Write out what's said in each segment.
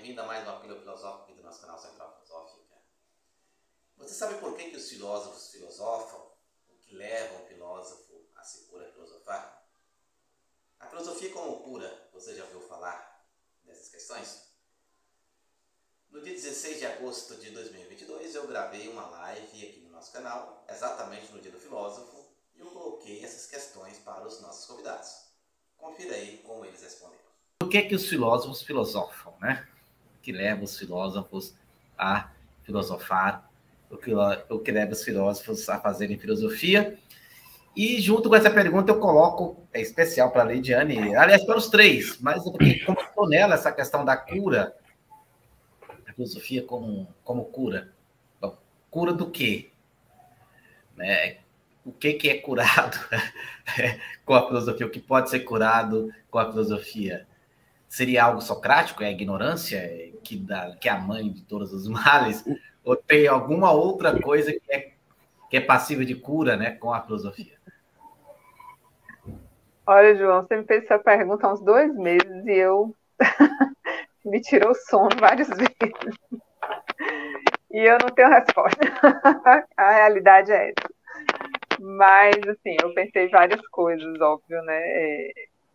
bem-vindo a mais uma pílula filosófica aqui do nosso canal Central Filosófica. Você sabe por que os filósofos filosofam? O que leva um filósofo a se pôr a filosofar? A filosofia como cura, você já ouviu falar dessas questões? No dia 16 de agosto de 2022 eu gravei uma live aqui no nosso canal, exatamente no dia do filósofo, e eu coloquei essas questões para os nossos convidados. Confira aí como eles responderam. Por que os filósofos filosofam, né? O que leva os filósofos a filosofar, o que leva os filósofos a fazerem filosofia. E junto com essa pergunta eu coloco, é especial para a Leidiane, aliás, para os três, mas porque como estou nela, essa questão da cura, a filosofia como cura. Bom, cura do quê? Né? O que é curado com a filosofia? O que pode ser curado com a filosofia? Seria algo socrático? É a ignorância que é a mãe de todos os males? Ou tem alguma outra coisa que é passível de cura, né, com a filosofia? Olha, João, você me fez essa pergunta há uns 2 meses e eu me tirou o sono várias vezes. E eu não tenho resposta. A realidade é essa. Mas, assim, eu pensei várias coisas, óbvio, né?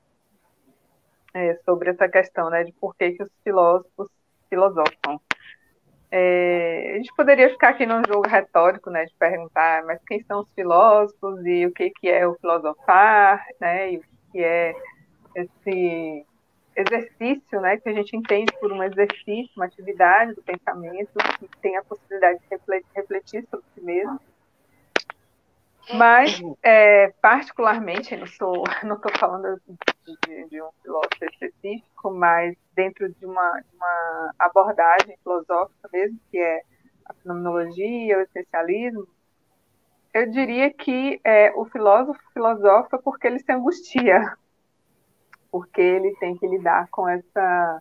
Sobre essa questão, né, de por que os filósofos filosofam. A gente poderia ficar aqui num jogo retórico, né, de perguntar, mas quem são os filósofos e o que é o filosofar, né, e o que é esse exercício, né, que a gente entende por um exercício, uma atividade do pensamento que tem a possibilidade de refletir sobre si mesmo. Mas, particularmente, não estou falando de um filósofo específico, mas dentro de uma abordagem filosófica mesmo, que é a fenomenologia, o essencialismo, eu diria que o filósofo filosofa porque ele se angustia, porque ele tem que lidar com essa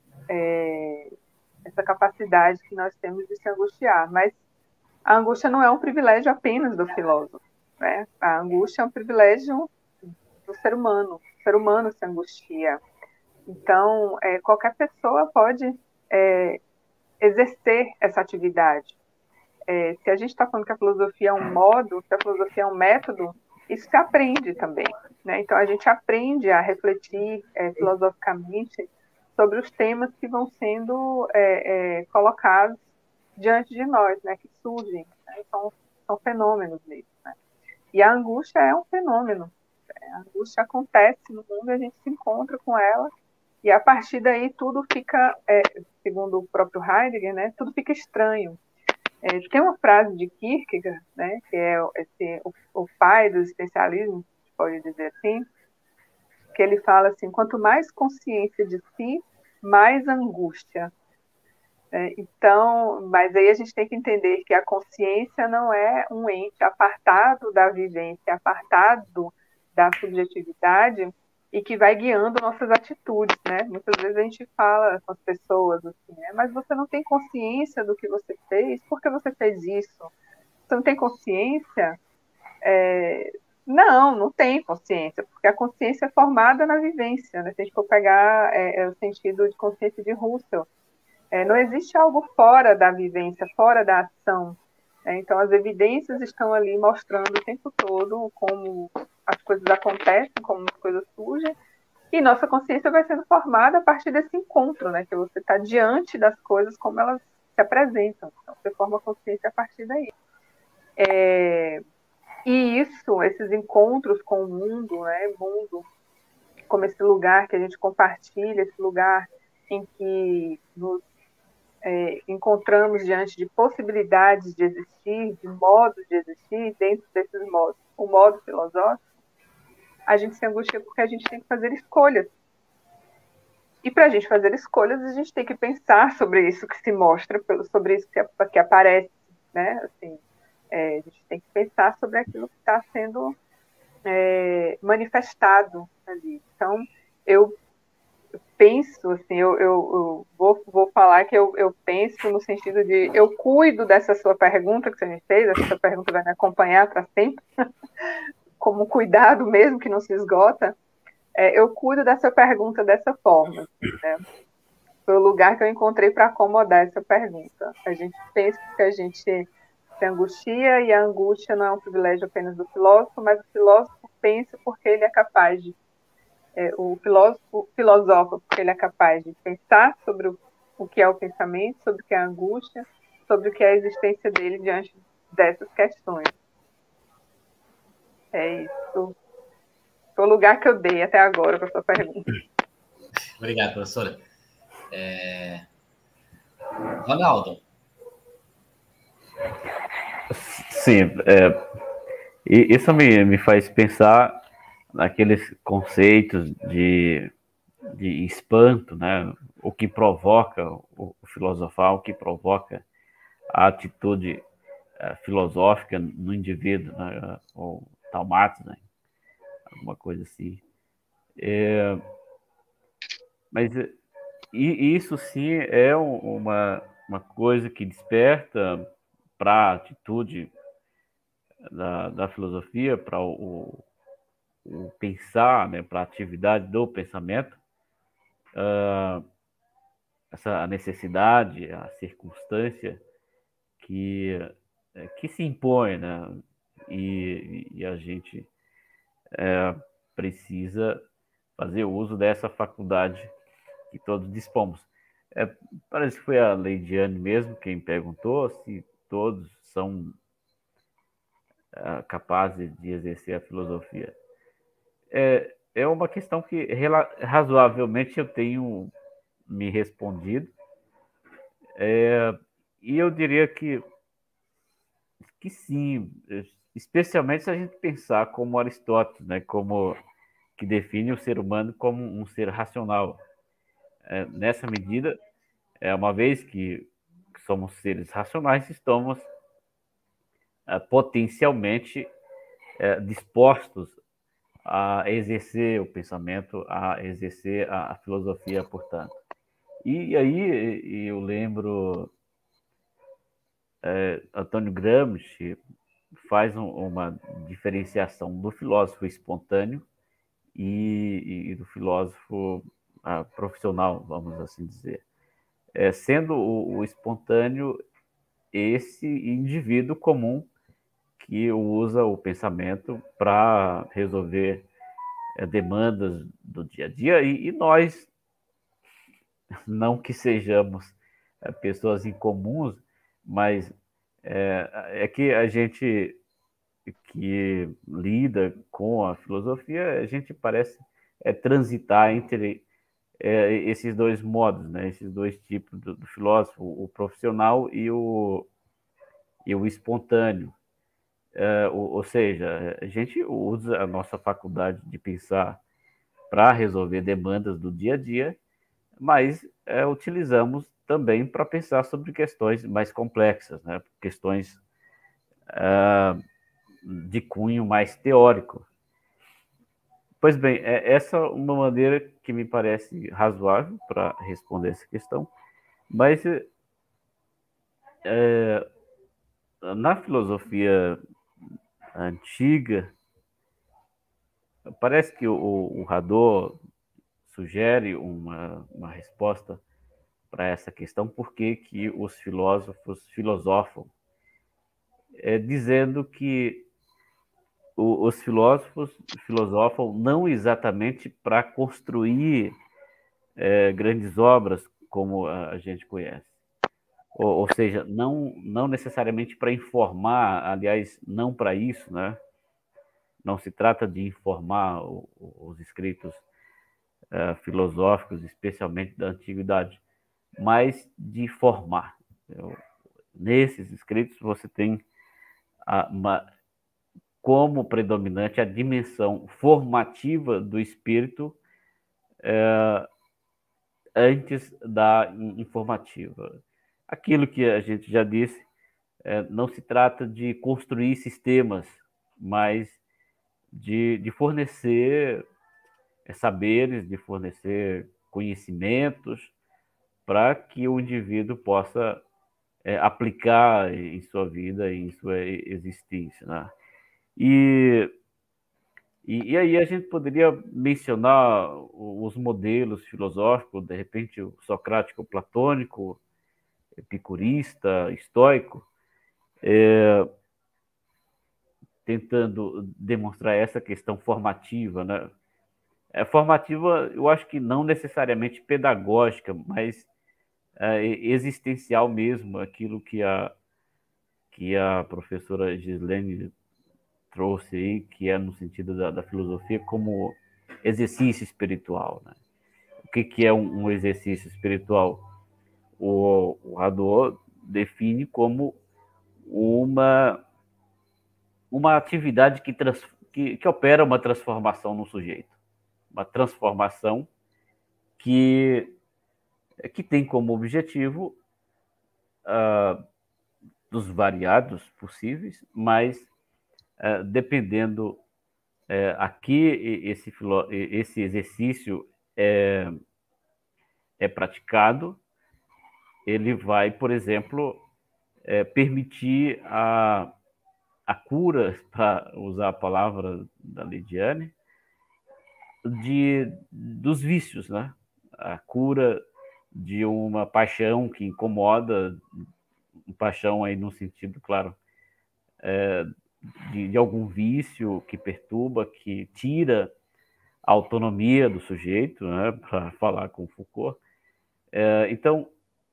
capacidade que nós temos de se angustiar. Mas a angústia não é um privilégio apenas do filósofo, né? A angústia é um privilégio do ser humano. O ser humano se angustia. Então, qualquer pessoa pode exercer essa atividade. Se a gente está falando que a filosofia é um modo, se a filosofia é um método, isso se aprende também, né? Então, a gente aprende a refletir filosoficamente sobre os temas que vão sendo colocados diante de nós, né? Que surgem, né? São fenômenos mesmo, né? E a angústia é um fenômeno. A angústia acontece no mundo e a gente se encontra com ela, e a partir daí tudo fica, segundo o próprio Heidegger, né, tudo fica estranho. Tem uma frase de Kierkegaard, né, que é o pai do existencialismo, pode dizer assim, que ele fala assim: quanto mais consciência de si, mais angústia. Então, mas aí a gente tem que entender que a consciência não é um ente apartado da vivência, apartado da subjetividade, e que vai guiando nossas atitudes, né? Muitas vezes a gente fala com as pessoas assim, mas você não tem consciência do que você fez, por que você fez isso? Você não tem consciência? Não tem consciência, porque a consciência é formada na vivência, né? Se a gente for pegar o sentido de consciência de Husserl, não existe algo fora da vivência, fora da ação. Então, as evidências estão ali mostrando o tempo todo como as coisas acontecem, como as coisas surgem, e nossa consciência vai sendo formada a partir desse encontro, né? Que você está diante das coisas como elas se apresentam. Então, você forma a consciência a partir daí. E esses encontros com o mundo, né? Mundo como esse lugar que a gente compartilha, esse lugar em que nos encontramos diante de possibilidades de existir, de modos de existir, dentro desses modos, o modo filosófico, a gente se angustia porque a gente tem que fazer escolhas. E para a gente fazer escolhas, a gente tem que pensar sobre isso que se mostra, sobre isso que aparece, né? Assim, a gente tem que pensar sobre aquilo que está sendo manifestado ali. Então, eu penso, assim, eu vou falar que eu penso no sentido de eu cuido dessa sua pergunta que você me fez, essa sua pergunta vai me acompanhar para sempre, como um cuidado mesmo que não se esgota. Eu cuido dessa pergunta dessa forma, assim, né? Foi o lugar que eu encontrei para acomodar essa pergunta. A gente pensa que a gente se angustia, e a angústia não é um privilégio apenas do filósofo, mas o filósofo pensa porque ele é capaz de o filósofo filosofa porque ele é capaz de pensar sobre o que é o pensamento, sobre o que é a angústia, sobre o que é a existência dele diante dessas questões. É isso. Foi o lugar que eu dei até agora para sua pergunta. Obrigado, professora. Ronaldo. Sim, e isso me faz pensar naqueles conceitos de espanto, né? O que provoca o filosofar, o que provoca a atitude filosófica no indivíduo, né? Ou taumatos, né? Alguma coisa assim. Mas isso sim é uma coisa que desperta para a atitude da filosofia, para o pensar, né, para a atividade do pensamento, essa necessidade, a circunstância que se impõe, né? E a gente precisa fazer uso dessa faculdade que todos dispomos. Parece que foi a Leidiane mesmo quem perguntou se todos são capazes de exercer a filosofia. É uma questão que razoavelmente eu tenho me respondido, e eu diria que sim, especialmente se a gente pensar como Aristóteles, né, como que define o ser humano como um ser racional. Nessa medida, uma vez que somos seres racionais, estamos potencialmente dispostos a exercer o pensamento, a exercer a filosofia, portanto. E aí eu lembro Antônio Gramsci faz uma diferenciação do filósofo espontâneo e do filósofo profissional, vamos assim dizer. Sendo o espontâneo esse indivíduo comum que usa o pensamento para resolver demandas do dia a dia, e nós, não que sejamos pessoas incomuns, mas é que a gente que lida com a filosofia, a gente parece transitar entre esses dois modos, né? Esses dois tipos do filósofo, o profissional e o espontâneo. Ou seja, a gente usa a nossa faculdade de pensar para resolver demandas do dia a dia, mas utilizamos também para pensar sobre questões mais complexas, né? Questões de cunho mais teórico. Pois bem, essa é uma maneira que me parece razoável para responder essa questão, mas na filosofia antiga, parece que o Hadot sugere uma resposta para essa questão, por que os filósofos filosofam, dizendo que os filósofos filosofam não exatamente para construir grandes obras como a gente conhece, ou seja, não necessariamente para informar, aliás, não para isso, né? Não se trata de informar os escritos filosóficos, especialmente da antiguidade, mas de formar. Nesses escritos você tem como predominante a dimensão formativa do espírito antes da informativa. Aquilo que a gente já disse, não se trata de construir sistemas, mas de fornecer saberes, de fornecer conhecimentos para que o indivíduo possa aplicar em sua vida, em sua existência, né? E E aí a gente poderia mencionar os modelos filosóficos, de repente o socrático, platônico, epicurista, estoico, tentando demonstrar essa questão formativa, né? Formativa, eu acho que não necessariamente pedagógica, mas existencial mesmo, aquilo que a professora Gislene trouxe aí, que é no sentido da filosofia como exercício espiritual, né? O que é um exercício espiritual? O Hadot define como uma atividade que opera uma transformação no sujeito. Uma transformação que tem como objetivo dos variados possíveis, mas dependendo aqui esse exercício é praticado, ele vai, por exemplo, permitir a cura, para usar a palavra da Lidiane, dos vícios, né? A cura de uma paixão que incomoda, paixão aí no sentido, claro, de algum vício que perturba, que tira a autonomia do sujeito, né? Para falar com Foucault. Então,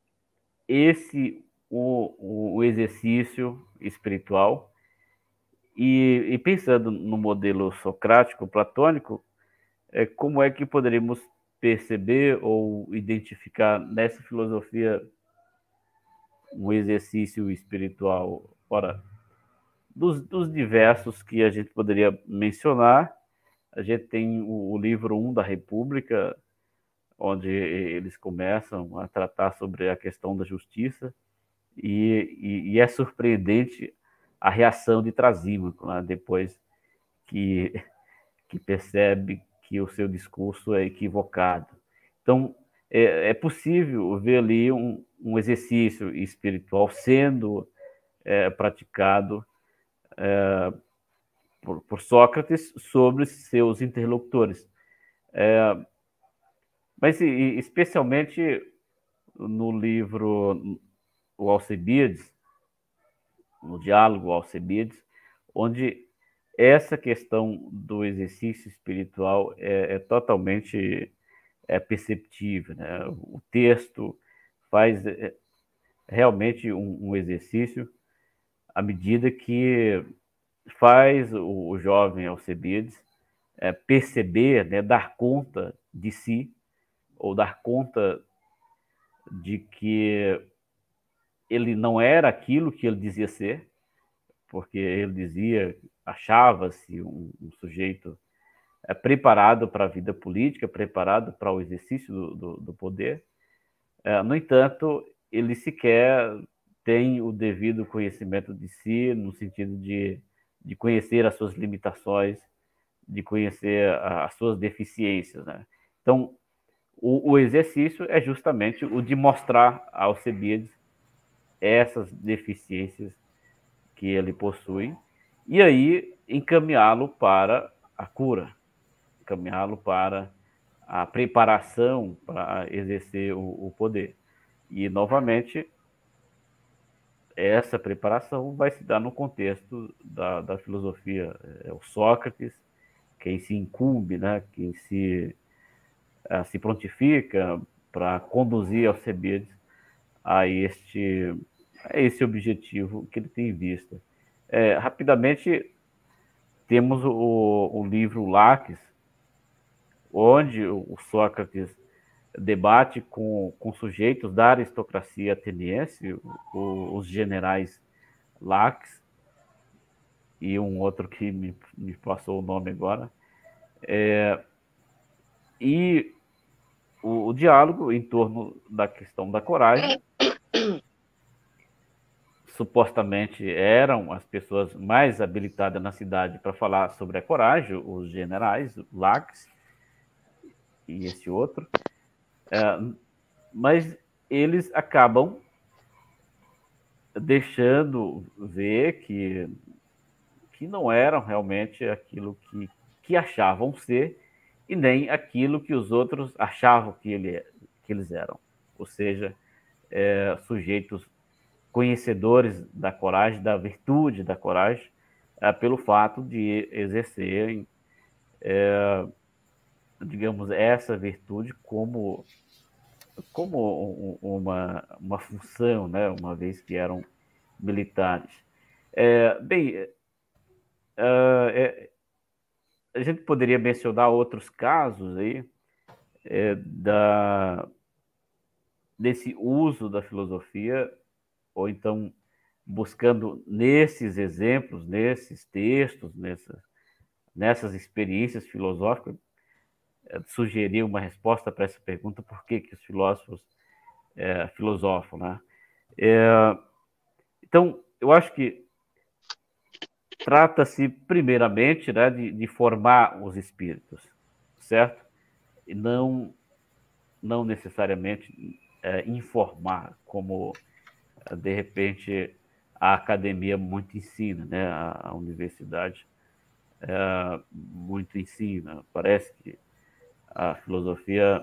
o exercício espiritual, e pensando no modelo socrático, platônico, como é que poderíamos perceber ou identificar nessa filosofia um exercício espiritual? Ora, dos diversos que a gente poderia mencionar, a gente tem o livro 1 da República, onde eles começam a tratar sobre a questão da justiça, e é surpreendente a reação de Trasímaco, né? Depois que percebe que o seu discurso é equivocado. Então, é possível ver ali um exercício espiritual sendo praticado por Sócrates sobre seus interlocutores. Mas, especialmente no livro O Alcebiades, no diálogo Alcebiades, onde essa questão do exercício espiritual é totalmente perceptível, né? O texto faz realmente um exercício à medida que faz o jovem Alcebiades perceber, né, dar conta de si, ou dar conta de que ele não era aquilo que ele dizia ser, porque ele achava-se um sujeito preparado para a vida política, preparado para o exercício do poder. No entanto, ele sequer tem o devido conhecimento de si, no sentido de conhecer as suas limitações, de conhecer as suas deficiências, né? Então, o exercício é justamente o de mostrar a Alcebiades essas deficiências que ele possui, e aí encaminhá-lo para a cura, encaminhá-lo para a preparação para exercer o poder. E, novamente, essa preparação vai se dar no contexto da filosofia. É o Sócrates quem se incumbe, né? Quem se prontifica para conduzir Alcebiades a esse objetivo que ele tem em vista. Rapidamente, temos o livro Laques, onde o Sócrates debate com sujeitos da aristocracia ateniense, os generais Laques, e um outro que me passou o nome agora, e o diálogo em torno da questão da coragem. Supostamente eram as pessoas mais habilitadas na cidade para falar sobre a coragem, os generais, Laques e esse outro, mas eles acabam deixando ver que não eram realmente aquilo que que achavam ser e nem aquilo que os outros achavam que eles eram. Ou seja, sujeitos conhecedores da coragem, da virtude da coragem, pelo fato de exercerem, digamos, essa virtude como uma função, né? Uma vez que eram militares. Bem, a gente poderia mencionar outros casos aí desse uso da filosofia, ou então buscando nesses exemplos, nesses textos, nessas experiências filosóficas, sugerir uma resposta para essa pergunta: por que os filósofos filosofam, né? Então, eu acho que trata-se, primeiramente, né, de formar os espíritos, certo? E não necessariamente informar, como, de repente, a academia muito ensina, né? A universidade muito ensina. Parece que a filosofia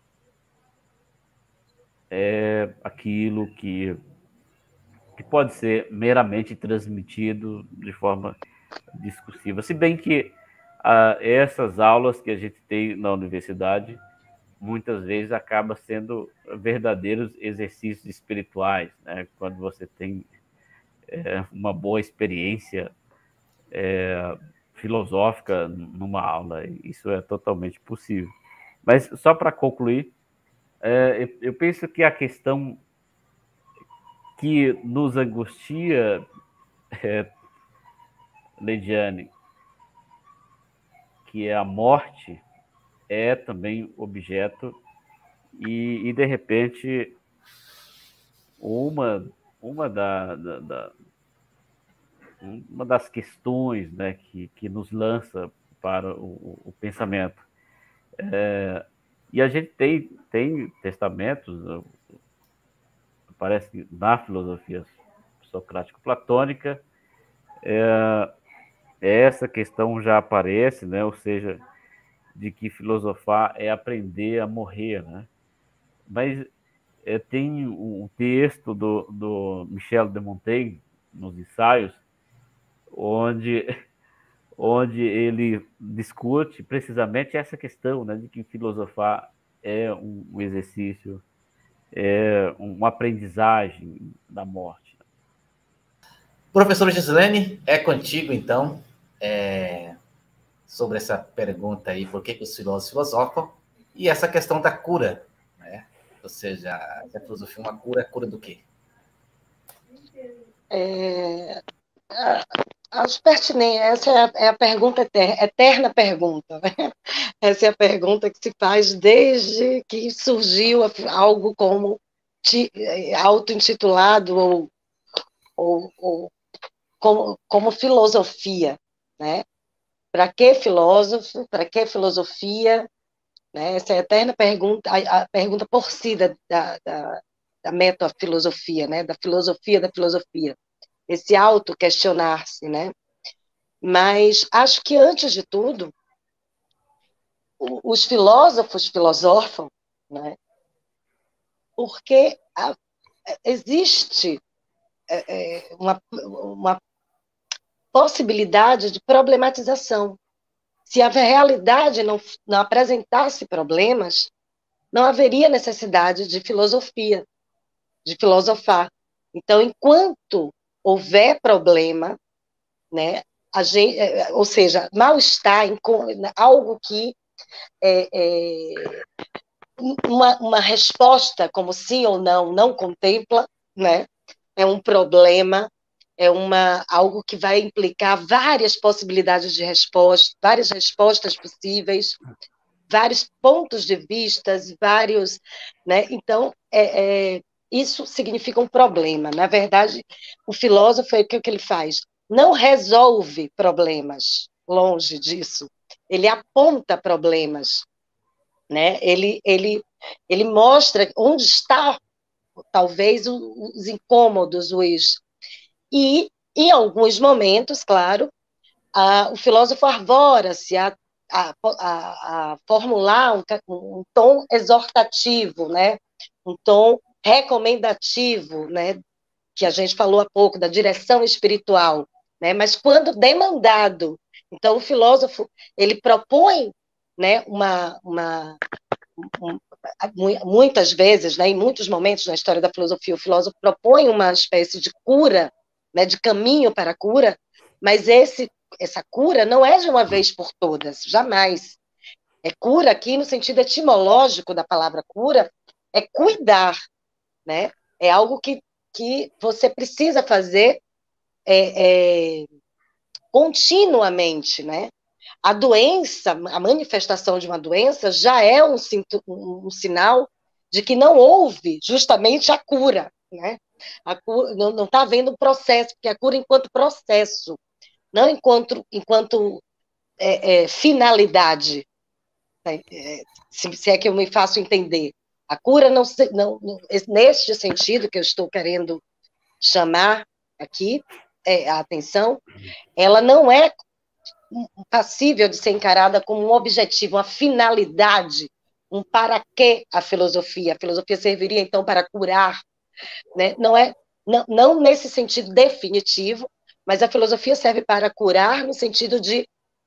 é aquilo que pode ser meramente transmitido de forma discursiva. Se bem que essas aulas que a gente tem na universidade, muitas vezes acabam sendo verdadeiros exercícios espirituais, né? Quando você tem uma boa experiência filosófica numa aula, isso é totalmente possível. Mas, só para concluir, eu penso que a questão que nos angustia, Leidiane, que é a morte, é também objeto e de repente, uma das questões, né, que nos lança para o pensamento. E a gente tem testamentos, parece que na filosofia socrático-platônica, essa questão já aparece, né? Ou seja, de que filosofar é aprender a morrer, né? Mas tem um texto do Michel de Montaigne, nos Ensaios, onde ele discute precisamente essa questão, né, de que filosofar é um exercício, é uma aprendizagem da morte. Professor Gislene, é contigo, então, sobre essa pergunta aí, por que os filósofos filosofam, e essa questão da cura, né? Ou seja, a filosofia é uma cura do quê? Acho pertinente, essa é a pergunta eterna pergunta, né? Essa é a pergunta que se faz desde que surgiu algo auto-intitulado ou como filosofia, né? Para que filósofo? Para que filosofia? Né? Essa é a eterna pergunta, a pergunta por si da metafilosofia, né? Da filosofia. Esse auto-questionar-se, né? Mas acho que, antes de tudo, os filósofos filosofam, né? Porque existe uma possibilidade de problematização. Se a realidade não apresentasse problemas, não haveria necessidade de filosofia, de filosofar. Então, enquanto houver problema, né, ou seja, mal-estar, algo que uma resposta como sim ou não contempla, né, é um problema, algo que vai implicar várias possibilidades de resposta, várias respostas possíveis, vários pontos de vista, né? Então, isso significa um problema. Na verdade, o filósofo, o que ele faz? Não resolve problemas, longe disso. Ele aponta problemas, né? Ele mostra onde está, talvez, os incômodos, e, em alguns momentos, claro, o filósofo arvora-se a a formular um tom exortativo, né? Um tom recomendativo, né? Que a gente falou há pouco, da direção espiritual, né? Mas quando demandado, então o filósofo ele propõe, né, muitas vezes, né, em muitos momentos na história da filosofia, o filósofo propõe uma espécie de cura, né, de caminho para a cura, mas essa cura não é de uma vez por todas, jamais. É cura aqui no sentido etimológico da palavra cura, é cuidar, né? É algo que você precisa fazer continuamente, né? A doença, a manifestação de uma doença já é um sinal de que não houve justamente a cura, né? Não está havendo um processo, porque a cura enquanto processo, não enquanto finalidade, né? Se é que eu me faço entender. A cura neste sentido que eu estou querendo chamar aqui a atenção, ela não é passível de ser encarada como um objetivo, uma finalidade, um para quê a filosofia. A filosofia serviria, então, para curar, né? Não nesse sentido definitivo, mas a filosofia serve para curar no sentido de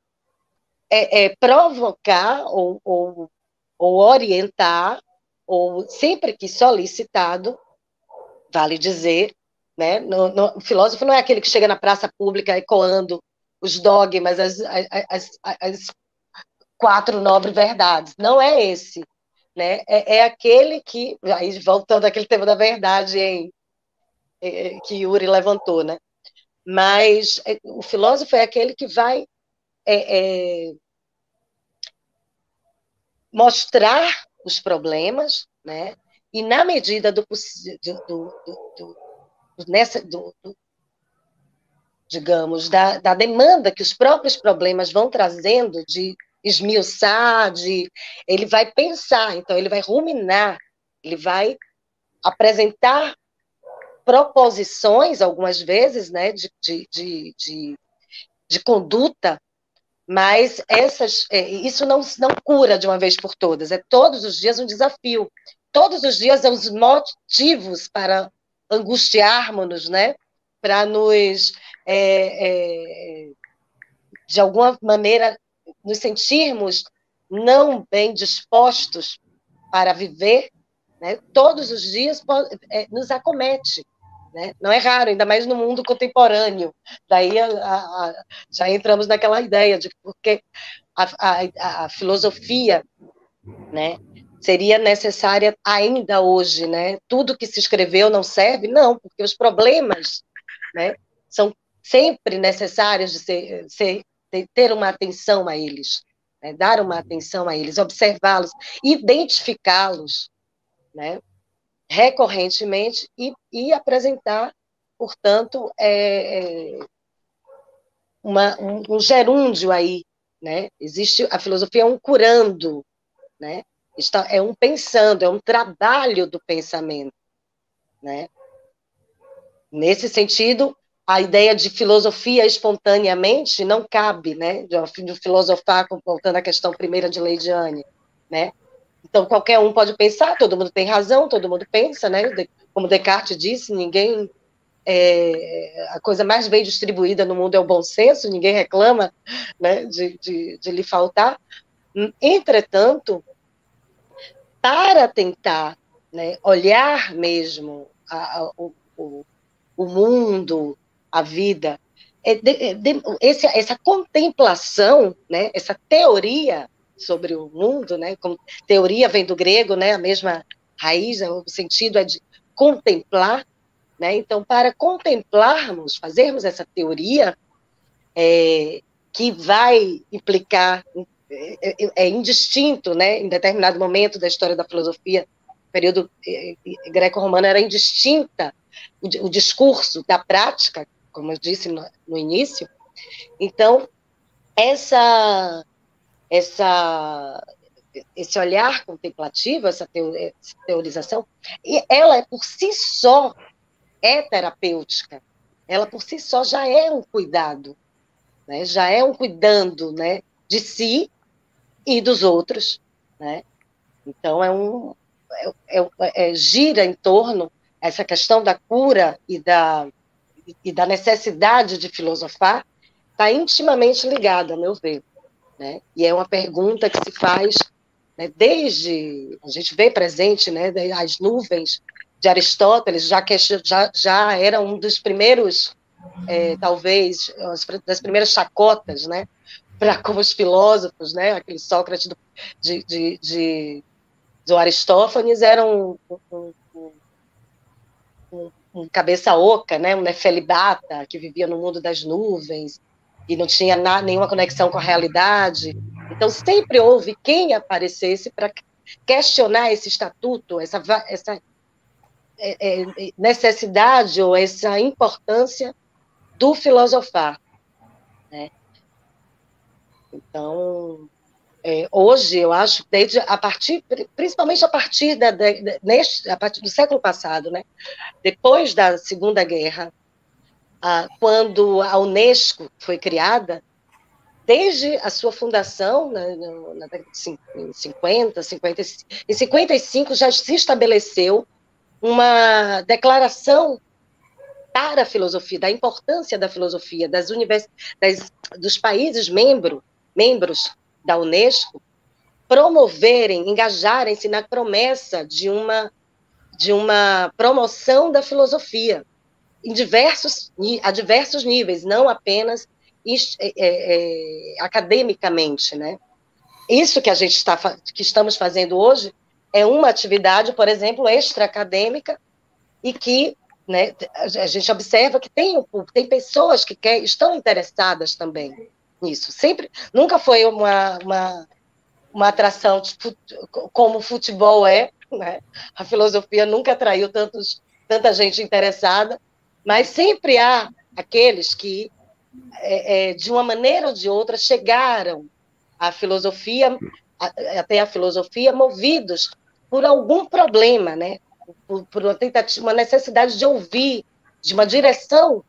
provocar ou orientar, ou sempre que solicitado, vale dizer, né? O filósofo não é aquele que chega na praça pública ecoando os dogmas, as 4 nobres verdades. Não é esse, né? É aquele que, aí voltando àquele tema da verdade que Yuri levantou, né? Mas o filósofo é aquele que vai mostrar os problemas, né? E na medida do possível, digamos, da demanda que os próprios problemas vão trazendo de esmiuçar, ele vai pensar, então ele vai ruminar, ele vai apresentar proposições, algumas vezes, né, de conduta, mas isso não cura de uma vez por todas, é todos os dias um desafio, todos os dias os motivos para angustiarmos-nos, né, para nos, de alguma maneira, nos sentirmos não bem dispostos para viver, né, todos os dias nos acomete. Né? Não é raro, ainda mais no mundo contemporâneo. Daí já entramos naquela ideia de porque a filosofia, né, seria necessária ainda hoje. Né? Tudo que se escreveu não serve? Não, porque os problemas, né, são sempre necessários de ter uma atenção a eles, né? Dar uma atenção a eles, observá-los, identificá-los, né? Recorrentemente e apresentar, portanto, um gerúndio aí, né? Existe a filosofia é um curando, né? É um pensando, é um trabalho do pensamento, né? Nesse sentido, a ideia de filosofia espontaneamente não cabe, né? De filosofar, voltando à questão primeira de Leidiane, né? Então, qualquer um pode pensar, todo mundo tem razão, todo mundo pensa, né? Como Descartes disse, ninguém... a coisa mais bem distribuída no mundo é o bom senso, ninguém reclama, né, de lhe faltar. Entretanto, para tentar, né, olhar mesmo o mundo, a vida, essa contemplação, né, essa teoria sobre o mundo, né, como teoria vem do grego, né, a mesma raiz, o sentido é de contemplar, né, então para contemplarmos, fazermos essa teoria que vai implicar, indistinto, né, em determinado momento da história da filosofia, período greco-romano era indistinta o discurso da prática, como eu disse no início. Então, esse olhar contemplativo, essa teorização, ela por si só é terapêutica, ela por si só já é um cuidado, né? Já é um cuidando, né, de si e dos outros, né? Então, gira em torno essa questão da cura e da necessidade de filosofar, está intimamente ligada, a meu ver, né? E é uma pergunta que se faz, né, desde a gente vê presente, né, as nuvens de Aristóteles, já era um dos primeiros, talvez, das primeiras chacotas, né, para como os filósofos, né, aquele Sócrates do Aristófanes era um cabeça oca, né, um nefelibata que vivia no mundo das nuvens e não tinha nenhuma conexão com a realidade. Então, sempre houve quem aparecesse para questionar esse estatuto, essa necessidade ou essa importância do filosofar, né? Então, hoje, eu acho, principalmente a partir do século passado, né? Depois da Segunda Guerra, quando a Unesco foi criada, desde a sua fundação, né, na década de 50, em 55 já se estabeleceu uma declaração para a filosofia, da importância da filosofia, dos países membros da Unesco, promoverem, engajarem-se na promessa de uma promoção da filosofia a diversos níveis, não apenas academicamente, né? Isso que que estamos fazendo hoje é uma atividade, por exemplo, extra-acadêmica e que, né, a gente observa que tem pessoas que estão interessadas também nisso. Nunca foi uma atração como o futebol né? A filosofia nunca atraiu tanta gente interessada, mas sempre há aqueles que, de uma maneira ou de outra, chegaram à filosofia, até a filosofia, movidos por algum problema, né? Por uma tentativa, uma necessidade de ouvir, de uma direção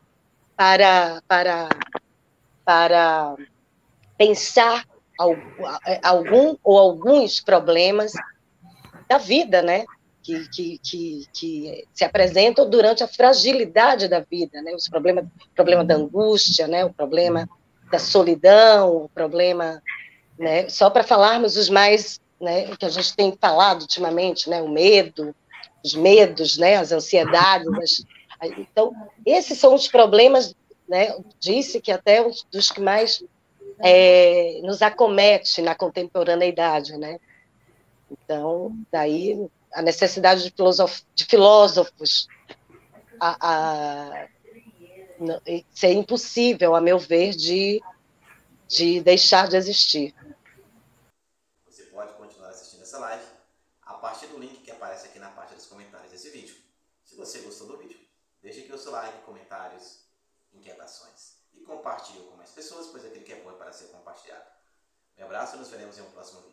para pensar algum ou alguns problemas da vida, né? Que se apresentam durante a fragilidade da vida, né? O problema da angústia, né? O problema da solidão, o problema, né? Só para falarmos os mais, né? Que a gente tem falado ultimamente, né? O medo, os medos, né? As ansiedades. Então, esses são os problemas, né? Disse que até dos que mais nos acomete na contemporaneidade, né? Então, daí a necessidade de filósofos ser impossível, a meu ver, de deixar de existir. Você pode continuar assistindo essa live a partir do link que aparece aqui na parte dos comentários desse vídeo. Se você gostou do vídeo, deixe aqui o seu like, comentários, inquietações e compartilhe com mais pessoas, pois aquele que é bom é para ser compartilhado. Um abraço e nos veremos em um próximo vídeo.